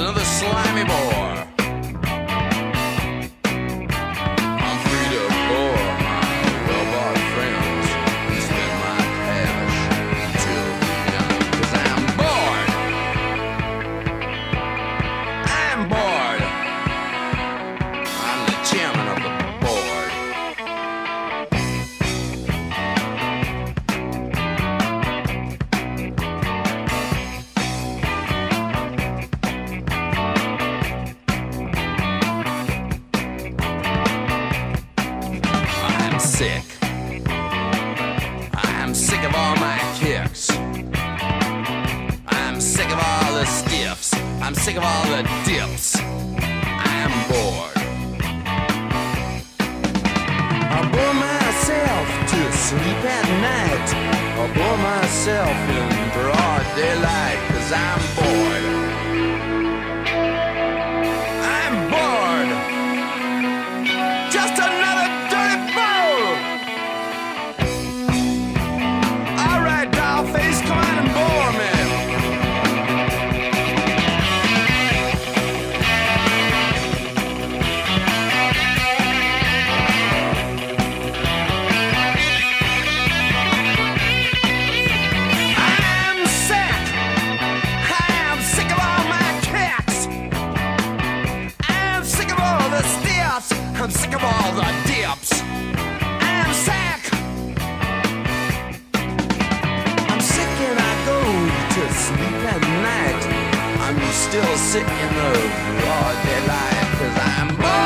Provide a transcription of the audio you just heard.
another slimy bore. I'm free to bore my well-bought friends and spend my cash till the end. 'Cause I'm bored. I'm bored. I'm the chairman of the board. I'm sick. I'm sick of all my kicks. I'm sick of all the stiffs. I'm sick of all the dips. I'm bored. I bore myself to sleep at night. I bore myself in broad daylight. 'Cause I'm bored. I'm bored. Just another dirty fool. Alright, dollface, come on and bore me. I'm sick. I'm sick of all my kicks. I'm sick of all the stiffs. I'm sick of all the dips. I'm sick. I'm sick and I go to sleep at night. I'm still sick in the broad daylight. 'Cause I'm bored.